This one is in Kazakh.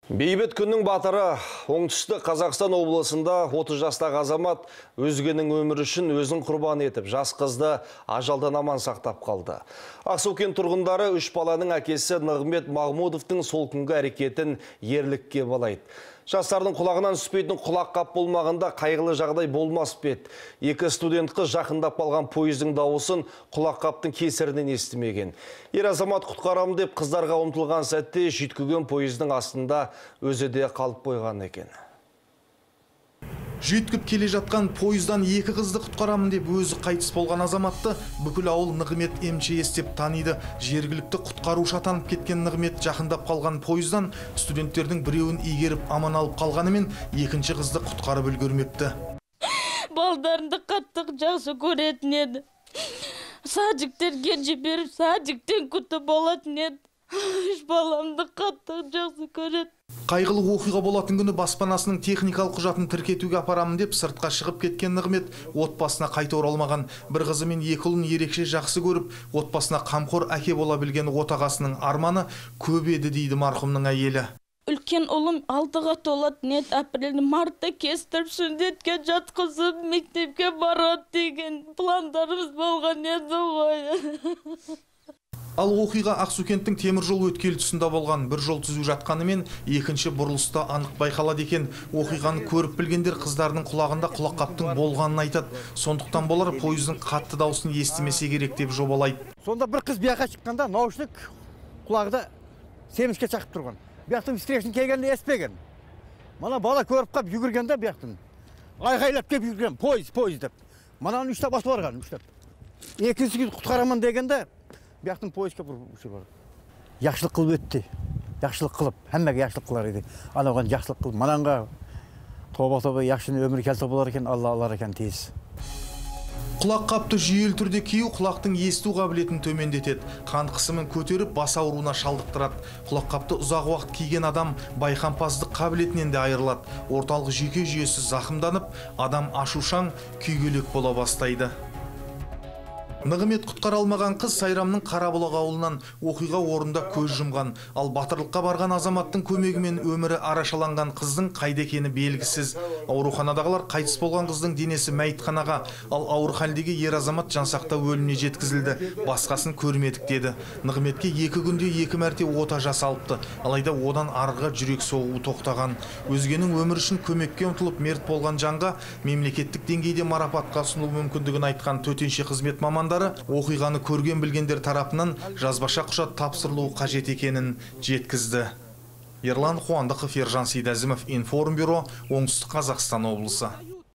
Бейбіт күннің батыры оңтүстік Қазақстан облысында 30 жастағы азамат өзгенің өмірі үшін өзін құрбан етіп, жас қызды ажалдан аман сақтап қалды. Ақсукент тұрғындары 3 баланың әкесі Нығмет Мағмудовтың сол күнгі әрекетін ерлікке балайды. Жастардың құлағынан түспейтін құлақ қап болмағанда қайғылы жағдай болмас пет. Екі студент қыз жақындап қалған пойыздың дауысын құлақ қаптың кесірінен естімеген. Ер азамат құтқарам деп қыздарға ұмтылған сәтте жүйткіген пойыздың астында өзі де қалып қойған екен. Жүйткіп келе жатқан пойыздан екі қызды құтқарамын деп өзі қайтыс болған азаматты бүкіл ауыл Нығмет МЧС деп таниды. Жергілікті құтқарушы атанып кеткен Нығмет жақындап қалған пойыздан студенттердің біреуін игеріп аман алып қалғанымен екінші қызды құтқарып үлгермепті. Балдарымды қаттық жақсы көретін еді. Садиктерге жіберіп, садиктен күтіп болатын еді. Үш баламды қаттық жақсы көреді. Қайғылы оқиға болатын күні баспанасының техникалық құжатын тіркетуге апарамын деп сыртқа шығып кеткен Нығмет отбасына қайта оралмаған. Бір қызы мен екі ұлын ерекше жақсы көріп, отбасына қамқор әке бола білген отағасының арманы көп еді дейді марқұмның әйелі. Үлкен ұлым 6-ға толады, нет апрель мартта кестіріп сүндетке жатқызып мектепке барады деген пландарымыз болған еді ғой. Ал оқиға Ақсукенттің темір жол өткел тұсында болған. Bir жол түзу жатқанымен екінші бұрылыста анық байқалады екен. Оқиғаны көріп білгендер қыздарының құлағында құлаққаптың болғанын айтады. Сондықтан болар пойыздың қатты дауысын естімесе керек деп жобалайды. Сонда бір қыз бияқа шыққанда наушник құлағында семізге шақып тұрған. Бияқтың встречный келгенде еспеген. Мана бала көріп қап жүгіргенде бияқтың айғайлап кеп жүгірген пойыз деп. Мананы үштеп басып барған, үштеп. Екінші құтқарамын дегенде бияқтың пойызға бір бар. Жақшылық қылып өтті. Жақшылық қылып, әммәге жақшылық қылар еді. Анаған жақшылық қылып, мананға тоба-тоба жақшыны өмір келті болар екен, Алла алар екен тез. Құлақ қапты жүйелі түрде кию құлақтың есту қабілетін төмендетеді. Қан қысымын көтеріп, бас ауруына шалдықтырады. Құлақ қапты ұзақ уақыт киген адам байқампаздық қабілетінен де айырылады. Орталық жүйке жүйесі зақымданып, адам ашушаң, күйгелек бола бастайды. Нығмет құтқара алмаған қыз Сайрамның Қарабұлақ ауылынан оқиға орында көз жұмған. Ал батырлыққа барған азаматтың көмегімен өмірі арашаланған қыздың қайда екені белгісіз. Ауруханадағылар қайтыс болған қыздың денесі мәйітханаға, ал ауыр халдегі ер азамат жансақтау бөліміне жеткізілді. Басқасын көрмедік деді. Нығметке 2 күнде 2 мәрте ота жасалыпты. Алайда одан арыға жүрек соғуы тоқтаған. Өзгенің өмірі үшін көмекке ұмтылып мерт болған жанға мемлекеттік деңгейде марапатқа ұсыну мүмкіндігін айтқан төтенше қызмет мамандары оқиғаны көрген білгендер тарапынан жазбаша құжат тапсырылуы қажет екенін жеткізді. Ерлан Қуандықов, Ержан Сейдәзімов, Информбюро, Оңтүстік Қазақстан облысы.